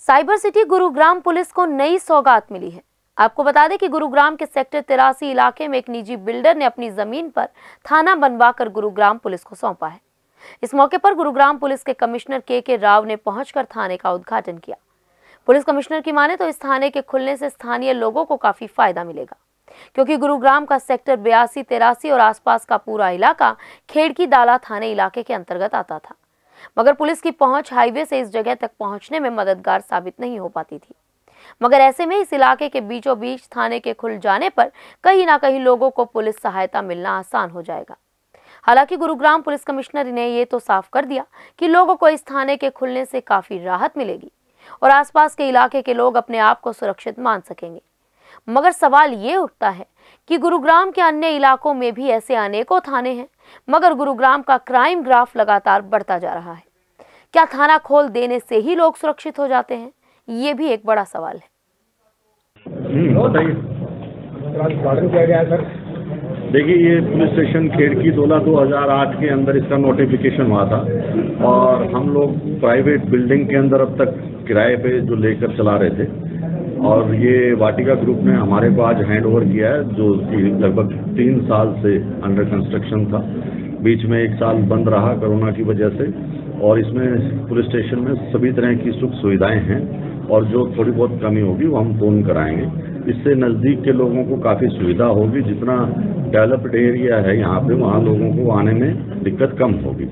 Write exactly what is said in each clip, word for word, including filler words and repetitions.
Cyber city Gurugram police को नई सौगात मिली है। आपको बता दें कि गुरुग्राम के सेक्टर तिरासी इलाके में एक निजी बिल्डर ने अपनी जमीन पर थाना बनवाकर गुरुग्राम पुलिस को सौंपा है। इस मौके पर गुरुग्राम पुलिस के कमिश्नर के के राव ने पहुंचकर थाने का उद्घाटन किया। पुलिस कमिश्नर की माने तो इस थाने के खुलने से स्थानीय लोगों को काफी फायदा मिलेगा, क्योंकि गुरुग्राम का सेक्टर बयासी तिरासी और आसपास का पूरा इलाका खेड़की दाला थाने इलाके के अंतर्गत आता था, मगर पुलिस की पहुंच हाईवे से इस जगह तक पहुंचने में मददगार साबित नहीं हो पाती थी। मगर ऐसे में इस इलाके के बीचों बीच थाने के खुल जाने पर कहीं ना कहीं लोगों को पुलिस सहायता मिलना आसान हो जाएगा। हालांकि गुरुग्राम पुलिस कमिश्नर ने ये तो साफ कर दिया कि लोगों को इस थाने के खुलने से काफी राहत मिलेगी और आसपास के इलाके के लोग अपने आप को सुरक्षित मान सकेंगे। मगर सवाल ये उठता है कि गुरुग्राम के अन्य इलाकों में भी ऐसे अनेकों थाने हैं, मगर गुरुग्राम का क्राइम ग्राफ लगातार बढ़ता जा रहा है। क्या थाना खोल देने से ही लोग सुरक्षित हो जाते हैं? ये भी एक बड़ा सवाल है। देखिए, ये पुलिस स्टेशन खेड़की दोला दो हज़ार आठ के अंदर इसका नोटिफिकेशन हुआ था और हम लोग प्राइवेट बिल्डिंग के अंदर अब तक किराए पे जो लेकर चला रहे थे, और ये वाटिका ग्रुप ने हमारे को आज हैंड ओवर किया है, जो लगभग तीन साल से अंडर कंस्ट्रक्शन था। बीच में एक साल बंद रहा कोरोना की वजह से, और इसमें पुलिस स्टेशन में सभी तरह की सुख सुविधाएं हैं और जो थोड़ी बहुत कमी होगी वो हम पूर्ण कराएंगे। इससे नज़दीक के लोगों को काफ़ी सुविधा होगी। जितना डेवलप्ड एरिया है यहाँ पे, वहाँ लोगों को आने में दिक्कत कम होगी।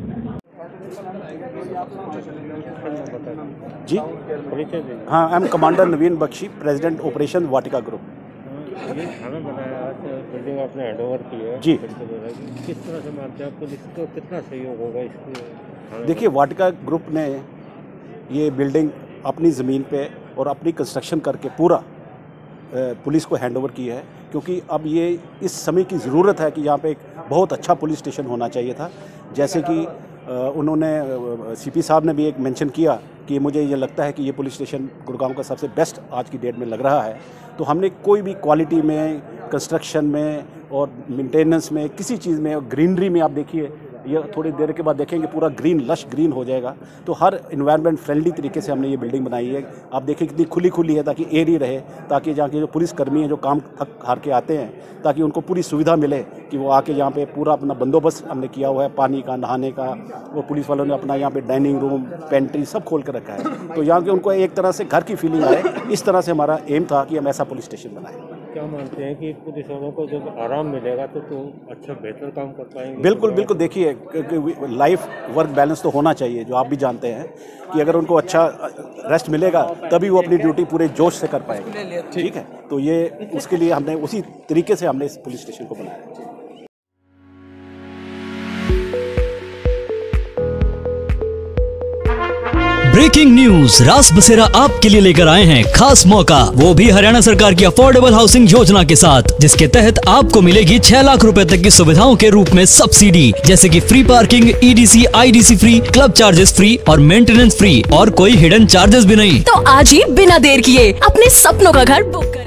जी हाँ, I am commander Naveen Bakshi, president operation Vatika group. ये थाना बनाया, आज बिल्डिंग आपने हैंड ओवर की है जी, किस तरह से मानते हैं पुलिस को, कितना सहयोग होगा इसके? देखिए, वाटिका ग्रुप ने ये बिल्डिंग अपनी ज़मीन पे और अपनी कंस्ट्रक्शन करके पूरा पुलिस को हैंड ओवर की है, क्योंकि अब ये इस समय की ज़रूरत है कि यहाँ पे एक बहुत अच्छा पुलिस स्टेशन होना चाहिए था। जैसे कि उन्होंने सीपी साहब ने भी एक मेंशन किया कि मुझे ये लगता है कि ये पुलिस स्टेशन गुड़गांव का सबसे बेस्ट आज की डेट में लग रहा है। तो हमने कोई भी क्वालिटी में, कंस्ट्रक्शन में और मेंटेनेंस में, किसी चीज़ में, और ग्रीनरी में आप देखिए, ये थोड़ी देर के बाद देखेंगे पूरा ग्रीन लश ग्रीन हो जाएगा। तो हर इन्वायरमेंट फ्रेंडली तरीके से हमने ये बिल्डिंग बनाई है। आप देखिए कितनी खुली खुली है, ताकि एयर ही रहे, ताकि जहाँ के जो पुलिसकर्मी हैं जो काम थक हार के आते हैं, ताकि उनको पूरी सुविधा मिले कि वो आके यहाँ पे पूरा अपना बंदोबस्त हमने किया हुआ है, पानी का, नहाने का। वो पुलिस वालों ने अपना यहाँ पे डाइनिंग रूम, पेंट्री सब खोल कर रखा है, तो यहाँ के उनको एक तरह से घर की फीलिंग आए। इस तरह से हमारा एम था कि हम ऐसा पुलिस स्टेशन बनाएं। क्या मानते हैं कि पुलिस वालों को जब आराम मिलेगा तो तो अच्छा बेहतर काम कर पाएंगे? बिल्कुल बिल्कुल। देखिए, लाइफ वर्क बैलेंस तो होना चाहिए, जो आप भी जानते हैं कि अगर उनको अच्छा रेस्ट मिलेगा तभी वो अपनी ड्यूटी पूरे जोश से कर पाएंगे। ठीक है, तो ये उसके लिए हमने उसी तरीके से हमने इस पुलिस स्टेशन को बनाया। ब्रेकिंग न्यूज, रास बसेरा आपके लिए लेकर आए हैं खास मौका, वो भी हरियाणा सरकार की अफोर्डेबल हाउसिंग योजना के साथ, जिसके तहत आपको मिलेगी छह लाख रुपए तक की सुविधाओं के रूप में सब्सिडी, जैसे कि free parking, EDC, IDC free, club charges free और मेंटेनेंस फ्री, और कोई हिडन चार्जेस भी नहीं। तो आज ही बिना देर किए अपने सपनों का घर बुक